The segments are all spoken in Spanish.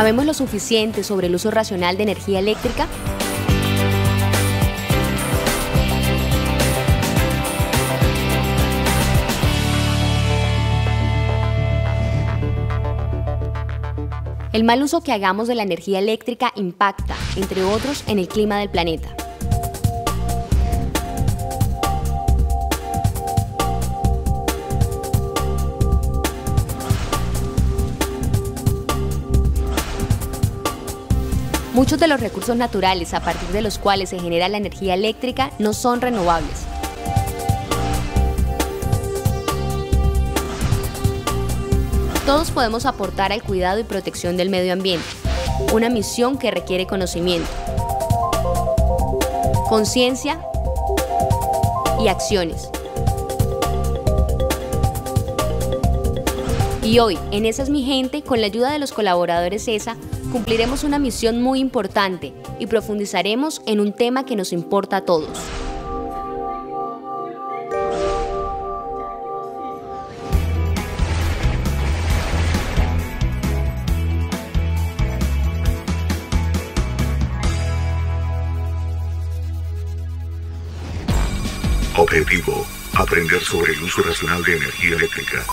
¿Sabemos lo suficiente sobre el uso racional de energía eléctrica? El mal uso que hagamos de la energía eléctrica impacta, entre otros, en el clima del planeta. Muchos de los recursos naturales a partir de los cuales se genera la energía eléctrica no son renovables. Todos podemos aportar al cuidado y protección del medio ambiente, una misión que requiere conocimiento, conciencia y acciones. Y hoy, en Esa es mi gente, con la ayuda de los colaboradores ESA, cumpliremos una misión muy importante y profundizaremos en un tema que nos importa a todos. Objetivo: aprender sobre el uso racional de energía eléctrica.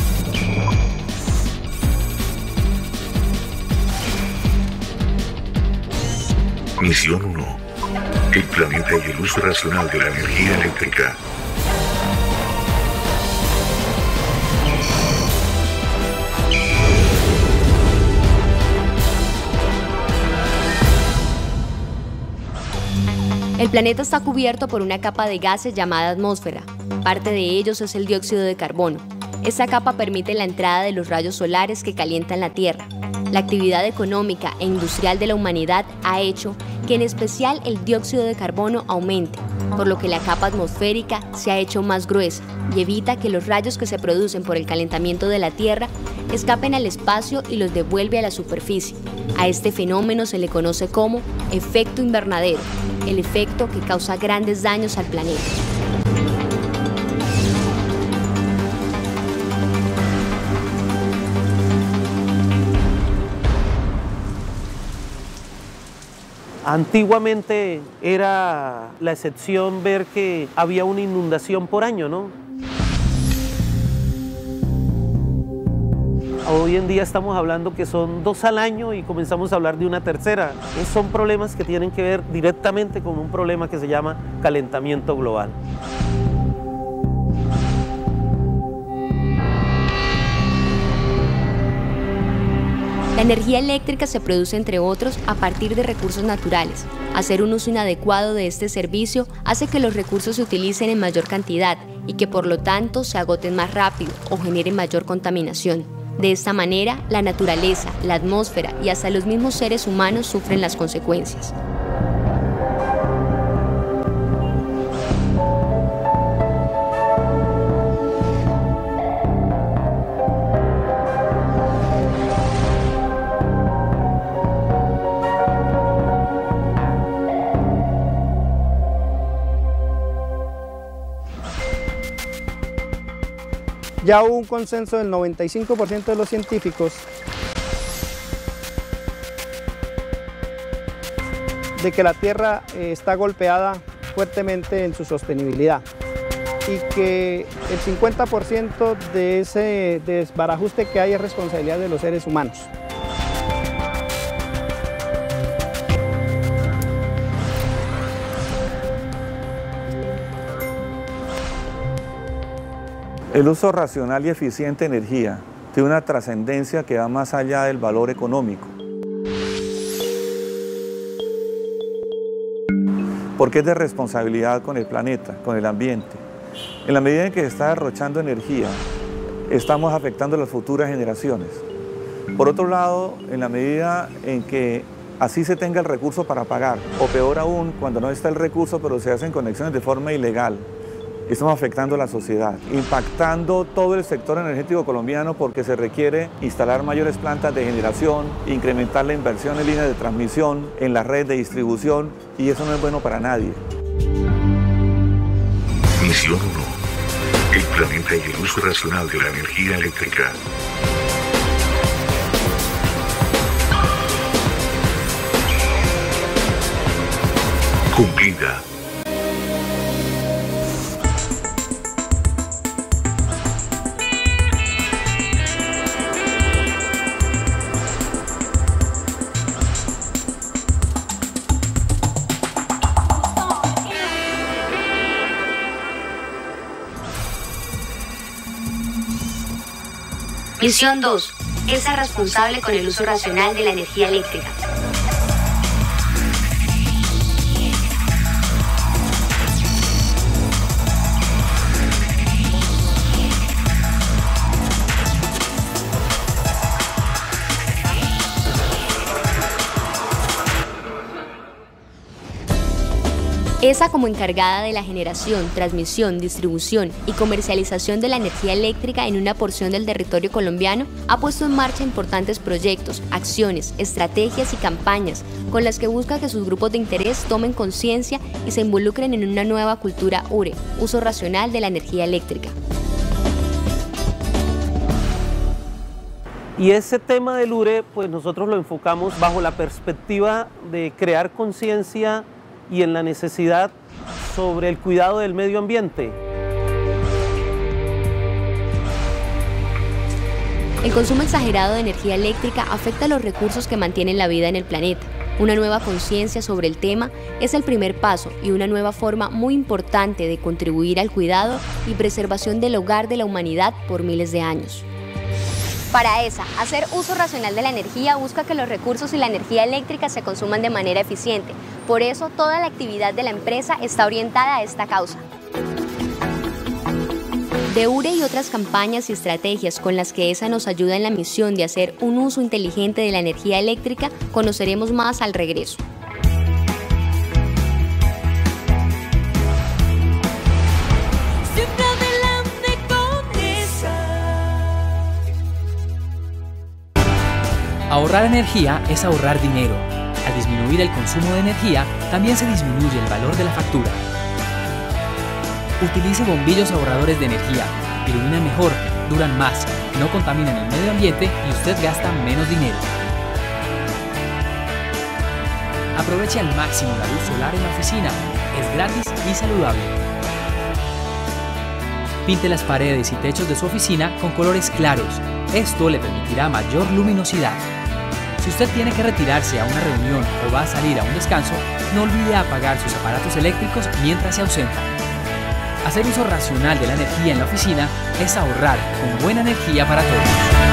Misión 1. El planeta y el uso racional de la energía eléctrica. El planeta está cubierto por una capa de gases llamada atmósfera. Parte de ellos es el dióxido de carbono. Esta capa permite la entrada de los rayos solares que calientan la Tierra. La actividad económica e industrial de la humanidad ha hecho que en especial el dióxido de carbono aumente, por lo que la capa atmosférica se ha hecho más gruesa y evita que los rayos que se producen por el calentamiento de la Tierra escapen al espacio y los devuelve a la superficie. A este fenómeno se le conoce como efecto invernadero, el efecto que causa grandes daños al planeta. Antiguamente era la excepción ver que había una inundación por año, ¿no? Hoy en día estamos hablando que son 2 al año y comenzamos a hablar de una tercera. Son problemas que tienen que ver directamente con un problema que se llama calentamiento global. La energía eléctrica se produce, entre otros, a partir de recursos naturales. Hacer un uso inadecuado de este servicio hace que los recursos se utilicen en mayor cantidad y que por lo tanto se agoten más rápido o generen mayor contaminación. De esta manera, la naturaleza, la atmósfera y hasta los mismos seres humanos sufren las consecuencias. Ya hubo un consenso del 95% de los científicos de que la Tierra está golpeada fuertemente en su sostenibilidad y que el 50% de ese desbarajuste que hay es responsabilidad de los seres humanos. El uso racional y eficiente de energía tiene una trascendencia que va más allá del valor económico. Porque es de responsabilidad con el planeta, con el ambiente. En la medida en que se está derrochando energía, estamos afectando a las futuras generaciones. Por otro lado, en la medida en que así se tenga el recurso para pagar, o peor aún, cuando no está el recurso pero se hacen conexiones de forma ilegal, estamos afectando a la sociedad, impactando todo el sector energético colombiano porque se requiere instalar mayores plantas de generación, incrementar la inversión en líneas de transmisión, en la red de distribución, y eso no es bueno para nadie. Misión 1. El planeta y el uso racional de la energía eléctrica. Cumplida. Misión 2. ESA responsable con el uso racional de la energía eléctrica. ESA, como encargada de la generación, transmisión, distribución y comercialización de la energía eléctrica en una porción del territorio colombiano, ha puesto en marcha importantes proyectos, acciones, estrategias y campañas con las que busca que sus grupos de interés tomen conciencia y se involucren en una nueva cultura URE, uso racional de la energía eléctrica. Y ese tema del URE, pues nosotros lo enfocamos bajo la perspectiva de crear conciencia y en la necesidad sobre el cuidado del medio ambiente. El consumo exagerado de energía eléctrica afecta los recursos que mantienen la vida en el planeta. Una nueva conciencia sobre el tema es el primer paso y una nueva forma muy importante de contribuir al cuidado y preservación del hogar de la humanidad por miles de años. Para ESA, hacer uso racional de la energía busca que los recursos y la energía eléctrica se consuman de manera eficiente. Por eso, toda la actividad de la empresa está orientada a esta causa. De URE y otras campañas y estrategias con las que ESA nos ayuda en la misión de hacer un uso inteligente de la energía eléctrica, conoceremos más al regreso. Ahorrar energía es ahorrar dinero. Al disminuir el consumo de energía, también se disminuye el valor de la factura. Utilice bombillos ahorradores de energía. Iluminan mejor, duran más, no contaminan el medio ambiente y usted gasta menos dinero. Aproveche al máximo la luz solar en la oficina. Es gratis y saludable. Pinte las paredes y techos de su oficina con colores claros. Esto le permitirá mayor luminosidad. Si usted tiene que retirarse a una reunión o va a salir a un descanso, no olvide apagar sus aparatos eléctricos mientras se ausenta. Hacer uso racional de la energía en la oficina es ahorrar con buena energía para todos.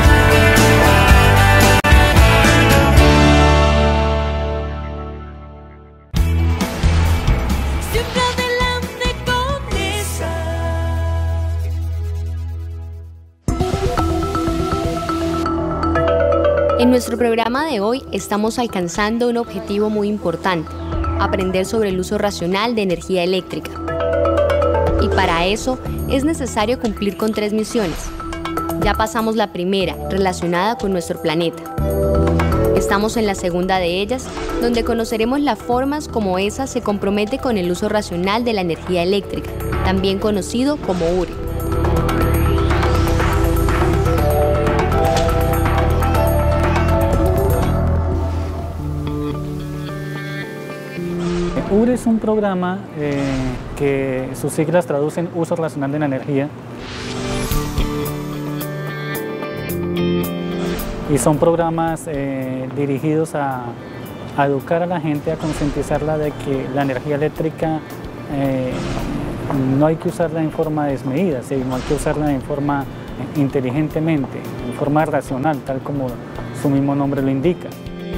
En nuestro programa de hoy estamos alcanzando un objetivo muy importante: aprender sobre el uso racional de energía eléctrica. Y para eso es necesario cumplir con 3 misiones. Ya pasamos la primera, relacionada con nuestro planeta. Estamos en la segunda de ellas, donde conoceremos las formas como ESA se compromete con el uso racional de la energía eléctrica, también conocido como URE. URE es un programa que sus siglas traducen uso racional de la energía, y son programas dirigidos a educar a la gente, a concientizarla de que la energía eléctrica no hay que usarla en forma desmedida, sino hay que usarla en forma inteligentemente, en forma racional, tal como su mismo nombre lo indica.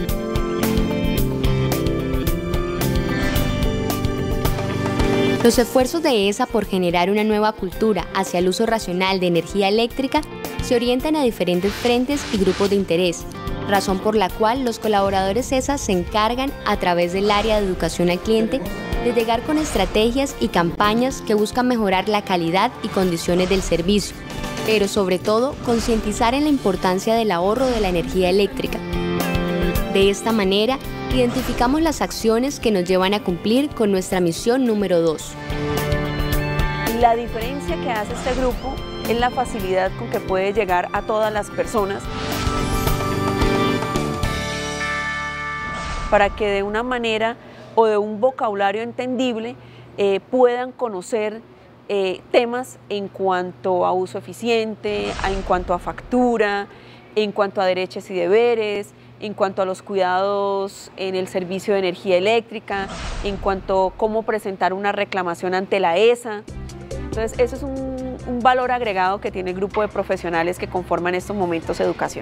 Los esfuerzos de ESA por generar una nueva cultura hacia el uso racional de energía eléctrica se orientan a diferentes frentes y grupos de interés, razón por la cual los colaboradores ESA se encargan, a través del área de educación al cliente, de llegar con estrategias y campañas que buscan mejorar la calidad y condiciones del servicio, pero sobre todo concientizar en la importancia del ahorro de la energía eléctrica. De esta manera, identificamos las acciones que nos llevan a cumplir con nuestra misión número 2. La diferencia que hace este grupo es la facilidad con que puede llegar a todas las personas para que de una manera o de un vocabulario entendible puedan conocer temas en cuanto a uso eficiente, en cuanto a factura, en cuanto a derechos y deberes, en cuanto a los cuidados en el servicio de energía eléctrica, en cuanto a cómo presentar una reclamación ante la ESA. Entonces, eso es un valor agregado que tiene el grupo de profesionales que conforman estos momentos educación.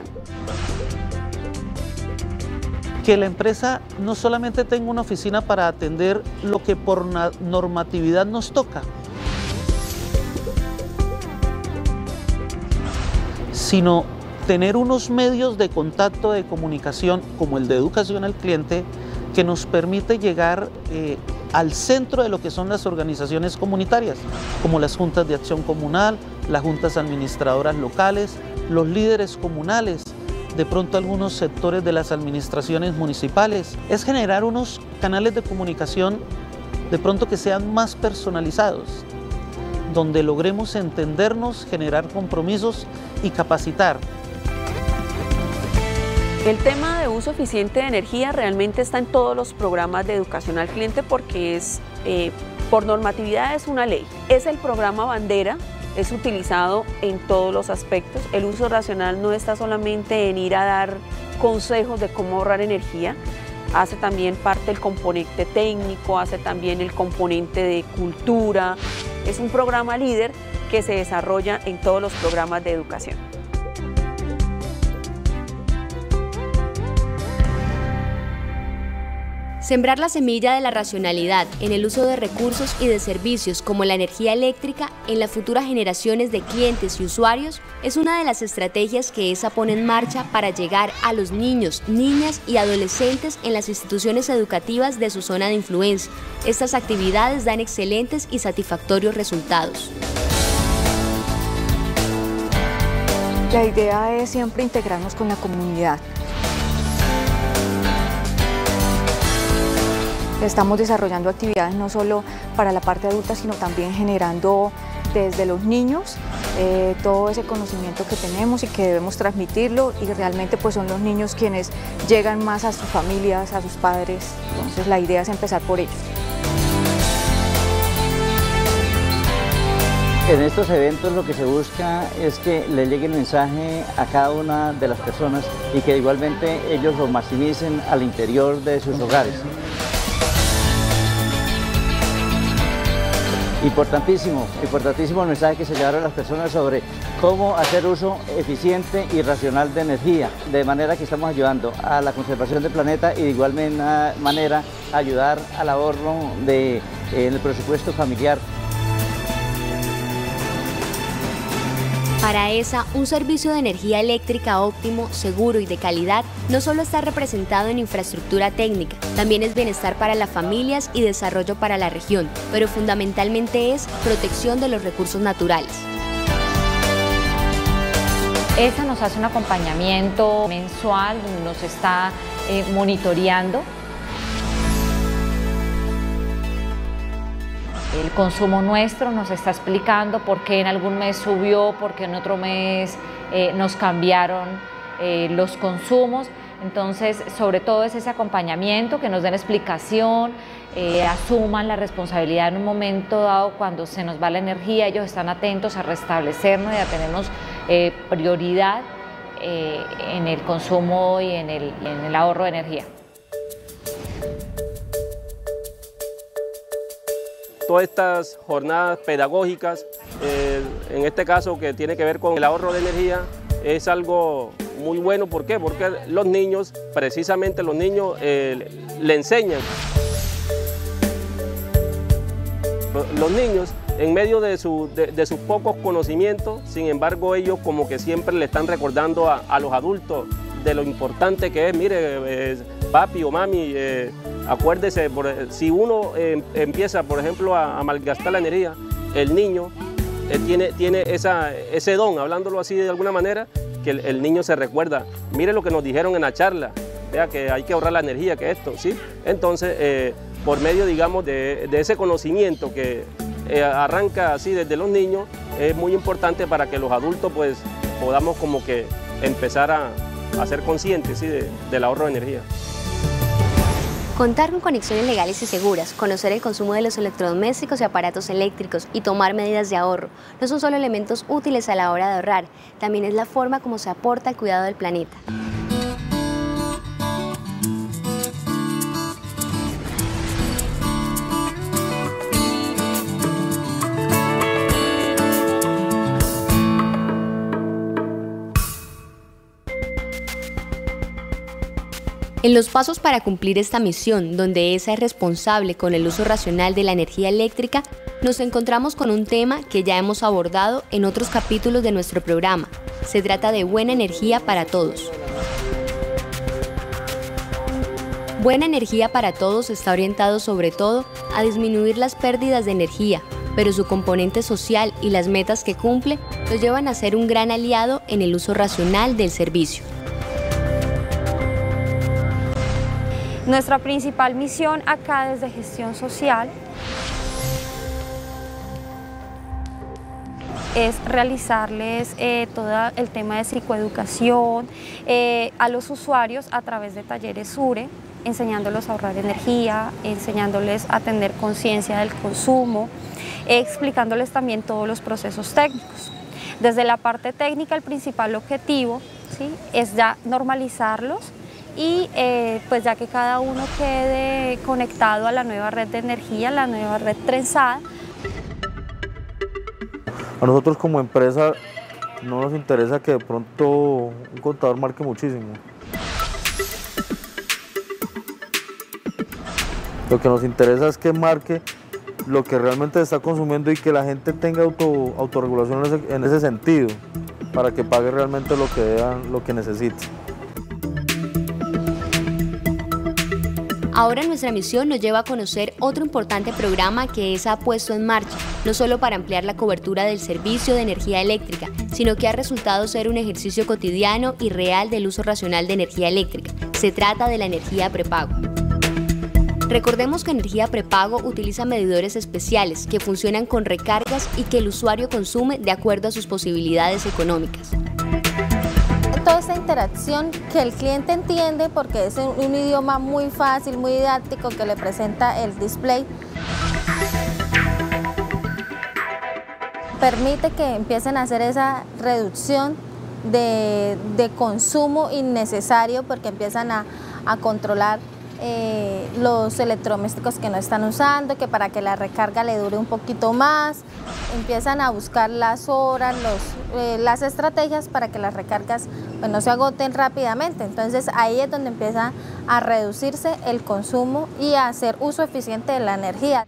Que la empresa no solamente tenga una oficina para atender lo que por normatividad nos toca, sino tener unos medios de contacto, de comunicación, como el de educación al cliente, que nos permite llegar al centro de lo que son las organizaciones comunitarias, como las juntas de acción comunal, las juntas administradoras locales, los líderes comunales, de pronto algunos sectores de las administraciones municipales. Es generar unos canales de comunicación de pronto que sean más personalizados, donde logremos entendernos, generar compromisos y capacitar. El tema de uso eficiente de energía realmente está en todos los programas de educación al cliente porque por normatividad es una ley. Es el programa bandera, es utilizado en todos los aspectos. El uso racional no está solamente en ir a dar consejos de cómo ahorrar energía, hace también parte del componente técnico, hace también el componente de cultura. Es un programa líder que se desarrolla en todos los programas de educación. Sembrar la semilla de la racionalidad en el uso de recursos y de servicios como la energía eléctrica en las futuras generaciones de clientes y usuarios es una de las estrategias que ESA pone en marcha para llegar a los niños, niñas y adolescentes en las instituciones educativas de su zona de influencia. Estas actividades dan excelentes y satisfactorios resultados. La idea es siempre integrarnos con la comunidad. Estamos desarrollando actividades no solo para la parte adulta, sino también generando desde los niños todo ese conocimiento que tenemos y que debemos transmitirlo, y realmente pues son los niños quienes llegan más a sus familias, a sus padres. Entonces la idea es empezar por ellos. En estos eventos lo que se busca es que le llegue el mensaje a cada una de las personas y que igualmente ellos lo maximicen al interior de sus hogares. Importantísimo el mensaje que se llevaron a las personas sobre cómo hacer uso eficiente y racional de energía, de manera que estamos ayudando a la conservación del planeta y de igual manera ayudar al ahorro en el presupuesto familiar. Para ESA, un servicio de energía eléctrica óptimo, seguro y de calidad no solo está representado en infraestructura técnica, también es bienestar para las familias y desarrollo para la región, pero fundamentalmente es protección de los recursos naturales. ESA nos hace un acompañamiento mensual, nos está monitoreando el consumo nuestro, nos está explicando por qué en algún mes subió, por qué en otro mes nos cambiaron los consumos. Entonces, sobre todo es ese acompañamiento, que nos den explicación, asuman la responsabilidad en un momento dado cuando se nos va la energía. Ellos están atentos a restablecernos y a tenernos prioridad en el consumo y en el ahorro de energía. Todas estas jornadas pedagógicas, en este caso que tiene que ver con el ahorro de energía, es algo muy bueno. ¿Por qué? Porque los niños, precisamente los niños, le enseñan. Los niños, en medio de sus pocos conocimientos, sin embargo, ellos como que siempre le están recordando a los adultos de lo importante que es. Mire, papi o mami, acuérdese, si uno empieza, por ejemplo, a malgastar la energía, el niño tiene ese don, hablándolo así de alguna manera, que el niño se recuerda. Mire lo que nos dijeron en la charla, vea que hay que ahorrar la energía, que esto, ¿sí? Entonces, por medio, digamos, de ese conocimiento que arranca así desde los niños, es muy importante para que los adultos pues podamos como que empezar a ser conscientes, ¿sí? del ahorro de energía. Contar con conexiones legales y seguras, conocer el consumo de los electrodomésticos y aparatos eléctricos y tomar medidas de ahorro no son solo elementos útiles a la hora de ahorrar, también es la forma como se aporta al cuidado del planeta. En los pasos para cumplir esta misión, donde ESA es responsable con el uso racional de la energía eléctrica, nos encontramos con un tema que ya hemos abordado en otros capítulos de nuestro programa. Se trata de buena energía para todos. Buena energía para todos está orientado sobre todo a disminuir las pérdidas de energía, pero su componente social y las metas que cumple los llevan a ser un gran aliado en el uso racional del servicio. Nuestra principal misión acá desde Gestión Social es realizarles todo el tema de psicoeducación a los usuarios a través de talleres SURE, enseñándolos a ahorrar energía, enseñándoles a tener conciencia del consumo, explicándoles también todos los procesos técnicos. Desde la parte técnica, el principal objetivo, ¿sí?, es ya normalizarlos y pues ya que cada uno quede conectado a la nueva red de energía, la nueva red trenzada. A nosotros como empresa no nos interesa que de pronto un contador marque muchísimo. Lo que nos interesa es que marque lo que realmente se está consumiendo y que la gente tenga autorregulación en ese sentido, para que pague realmente lo que necesite. Ahora nuestra misión nos lleva a conocer otro importante programa que ESA ha puesto en marcha, no solo para ampliar la cobertura del servicio de energía eléctrica, sino que ha resultado ser un ejercicio cotidiano y real del uso racional de energía eléctrica. Se trata de la energía prepago. Recordemos que energía prepago utiliza medidores especiales que funcionan con recargas y que el usuario consume de acuerdo a sus posibilidades económicas. Toda esta interacción que el cliente entiende porque es un idioma muy fácil, muy didáctico que le presenta el display, permite que empiecen a hacer esa reducción de consumo innecesario porque empiezan a controlar los electrodomésticos que no están usando, que para que la recarga le dure un poquito más, empiezan a buscar las horas, las estrategias para que las recargas pues, no se agoten rápidamente. Entonces ahí es donde empieza a reducirse el consumo y a hacer uso eficiente de la energía.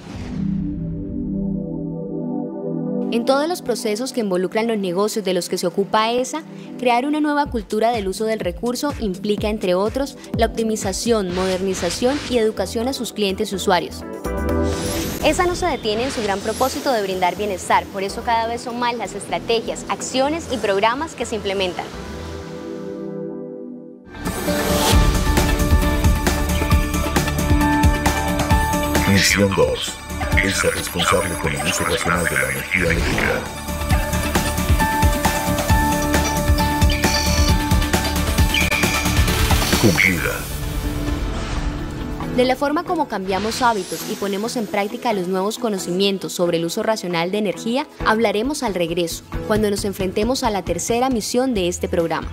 En todos los procesos que involucran los negocios de los que se ocupa ESA, crear una nueva cultura del uso del recurso implica, entre otros, la optimización, modernización y educación a sus clientes y usuarios. ESA no se detiene en su gran propósito de brindar bienestar, por eso cada vez son más las estrategias, acciones y programas que se implementan. Misión 2. ESA responsable con el uso racional de la energía eléctrica. Cumplida. De la forma como cambiamos hábitos y ponemos en práctica los nuevos conocimientos sobre el uso racional de energía, hablaremos al regreso, cuando nos enfrentemos a la tercera misión de este programa.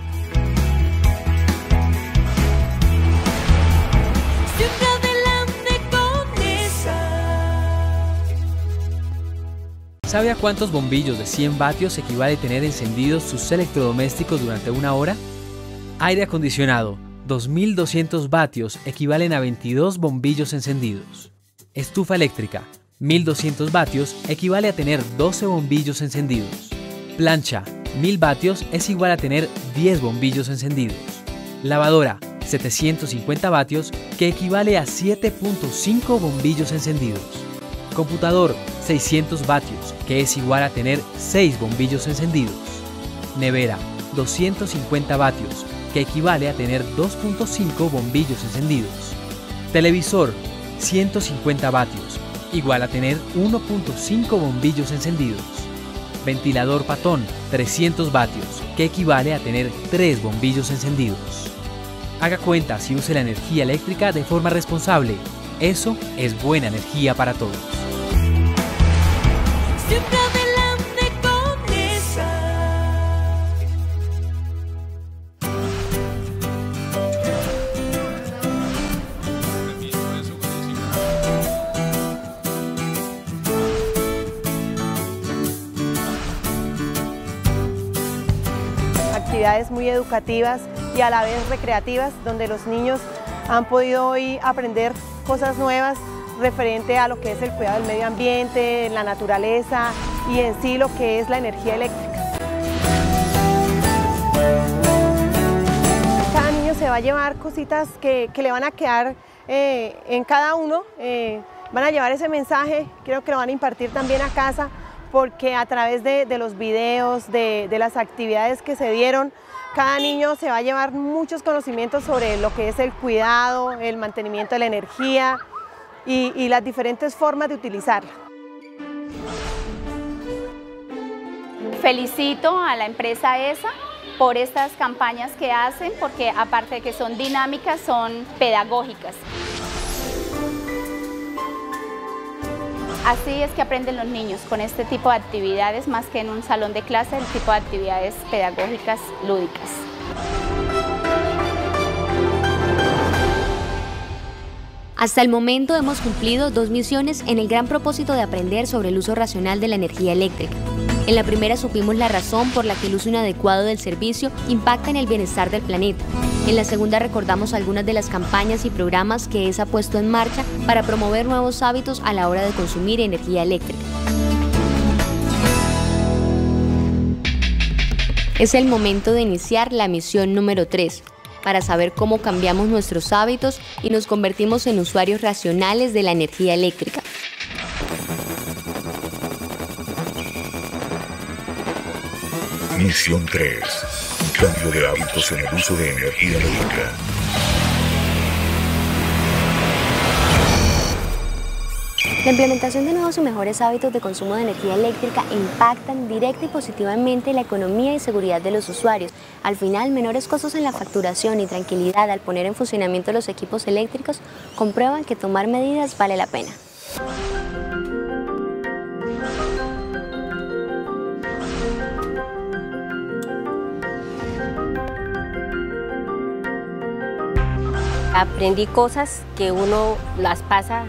¿Sabe a cuántos bombillos de 100 vatios equivale tener encendidos sus electrodomésticos durante una hora? Aire acondicionado, 2200 vatios equivalen a 22 bombillos encendidos. Estufa eléctrica, 1200 vatios equivale a tener 12 bombillos encendidos. Plancha, 1000 vatios es igual a tener 10 bombillos encendidos. Lavadora, 750 vatios que equivale a 7.5 bombillos encendidos. Computador, 600 vatios, que es igual a tener 6 bombillos encendidos. Nevera, 250 vatios, que equivale a tener 2.5 bombillos encendidos. Televisor, 150 vatios, igual a tener 1.5 bombillos encendidos. Ventilador patón, 300 vatios, que equivale a tener 3 bombillos encendidos. Haga cuentas y use la energía eléctrica de forma responsable. Eso es buena energía para todos. Siempre adelante con esa. Actividades muy educativas y a la vez recreativas, donde los niños han podido hoy aprender cosas nuevas referente a lo que es el cuidado del medio ambiente, la naturaleza y en sí lo que es la energía eléctrica. Cada niño se va a llevar cositas que le van a quedar en cada uno, van a llevar ese mensaje, creo que lo van a impartir también a casa, porque a través de los videos, de las actividades que se dieron, cada niño se va a llevar muchos conocimientos sobre lo que es el cuidado, el mantenimiento de la energía y las diferentes formas de utilizarla. Felicito a la empresa ESA por estas campañas que hacen, porque aparte de que son dinámicas, son pedagógicas. Así es que aprenden los niños, con este tipo de actividades, más que en un salón de clase, el tipo de actividades pedagógicas lúdicas. Hasta el momento hemos cumplido 2 misiones en el gran propósito de aprender sobre el uso racional de la energía eléctrica. En la primera supimos la razón por la que el uso inadecuado del servicio impacta en el bienestar del planeta. En la segunda recordamos algunas de las campañas y programas que ESA ha puesto en marcha para promover nuevos hábitos a la hora de consumir energía eléctrica. Es el momento de iniciar la misión número 3, para saber cómo cambiamos nuestros hábitos y nos convertimos en usuarios racionales de la energía eléctrica. Misión 3. Cambio de hábitos en el uso de energía eléctrica. La implementación de nuevos y mejores hábitos de consumo de energía eléctrica impactan directa y positivamente la economía y seguridad de los usuarios. Al final, menores costos en la facturación y tranquilidad al poner en funcionamiento los equipos eléctricos comprueban que tomar medidas vale la pena. Aprendí cosas que uno las pasa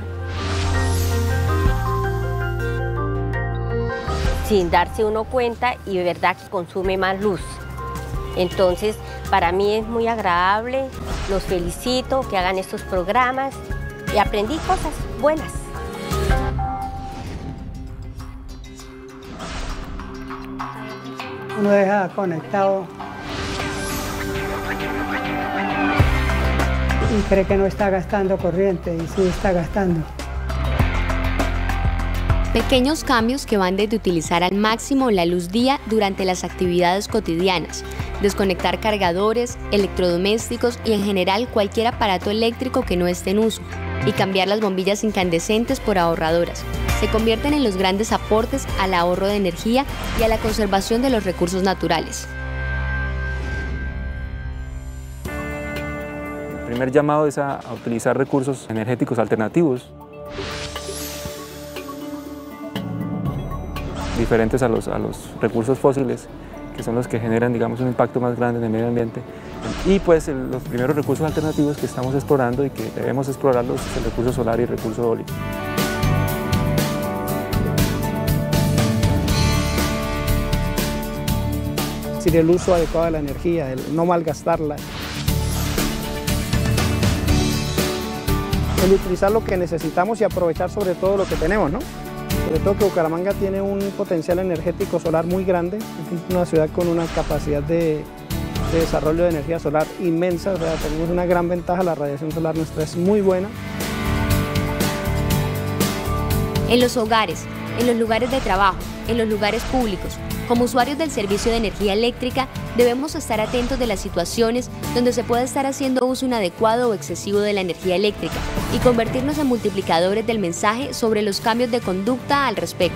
sin darse uno cuenta y de verdad que consume más luz. Entonces, para mí es muy agradable, los felicito que hagan estos programas y aprendí cosas buenas. Uno deja conectado y cree que no está gastando corriente y sí está gastando. Pequeños cambios que van desde utilizar al máximo la luz día durante las actividades cotidianas, desconectar cargadores, electrodomésticos y en general cualquier aparato eléctrico que no esté en uso, y cambiar las bombillas incandescentes por ahorradoras. Se convierten en los grandes aportes al ahorro de energía y a la conservación de los recursos naturales. El primer llamado es a utilizar recursos energéticos alternativos, diferentes a los recursos fósiles, que son los que generan, digamos, un impacto más grande en el medio ambiente. Y pues los primeros recursos alternativos que estamos explorando y que debemos explorarlos es el recurso solar y el recurso eólico. Es decir, el uso adecuado de la energía, el no malgastarla. El utilizar lo que necesitamos y aprovechar sobre todo lo que tenemos, ¿no? Sobre todo que Bucaramanga tiene un potencial energético solar muy grande, es una ciudad con una capacidad de desarrollo de energía solar inmensa, o sea, tenemos una gran ventaja, la radiación solar nuestra es muy buena. En los hogares, en los lugares de trabajo, en los lugares públicos, como usuarios del servicio de energía eléctrica, debemos estar atentos de las situaciones donde se pueda estar haciendo uso inadecuado o excesivo de la energía eléctrica y convertirnos en multiplicadores del mensaje sobre los cambios de conducta al respecto.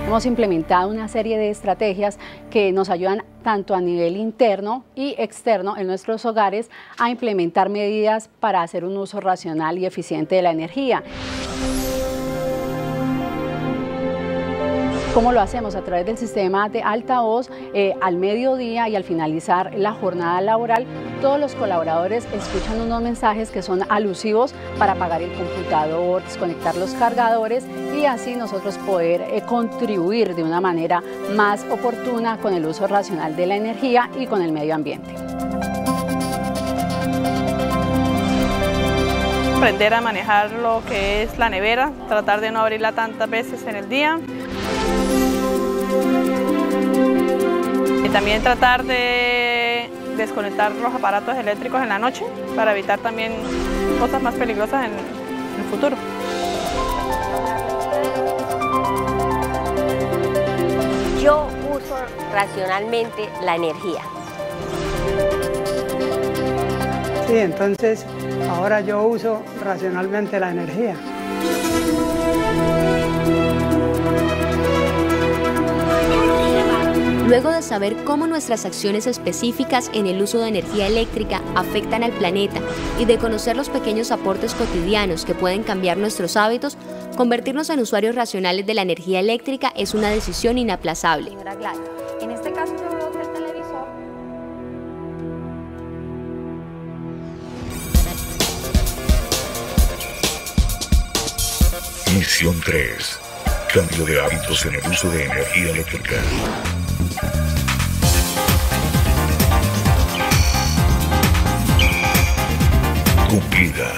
Hemos implementado una serie de estrategias que nos ayudan tanto a nivel interno y externo en nuestros hogares a implementar medidas para hacer un uso racional y eficiente de la energía. ¿Cómo lo hacemos? A través del sistema de altavoz, al mediodía y al finalizar la jornada laboral, todos los colaboradores escuchan unos mensajes que son alusivos para apagar el computador, desconectar los cargadores y así nosotros poder contribuir de una manera más oportuna con el uso racional de la energía y con el medio ambiente. Aprender a manejar lo que es la nevera, tratar de no abrirla tantas veces en el día. Y también tratar de desconectar los aparatos eléctricos en la noche para evitar también cosas más peligrosas en el futuro. Yo uso racionalmente la energía. Sí, entonces ahora yo uso racionalmente la energía. Luego de saber cómo nuestras acciones específicas en el uso de energía eléctrica afectan al planeta y de conocer los pequeños aportes cotidianos que pueden cambiar nuestros hábitos, convertirnos en usuarios racionales de la energía eléctrica es una decisión inaplazable. Señora Gladys, en este caso yo veo que el televisor... Misión 3. Cambio de hábitos en el uso de energía eléctrica. Cumplida.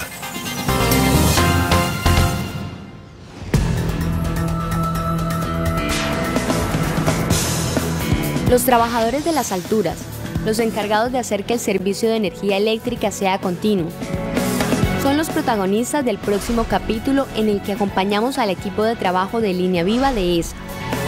Los trabajadores de las alturas, los encargados de hacer que el servicio de energía eléctrica sea continuo, son los protagonistas del próximo capítulo en el que acompañamos al equipo de trabajo de Línea Viva de ESA.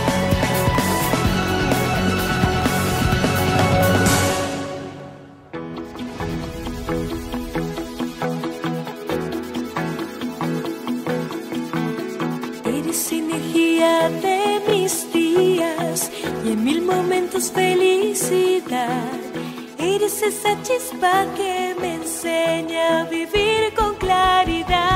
Eres energía de mis días y en mil momentos felicidad. Eres esa chispa que me enseña a vivir con claridad.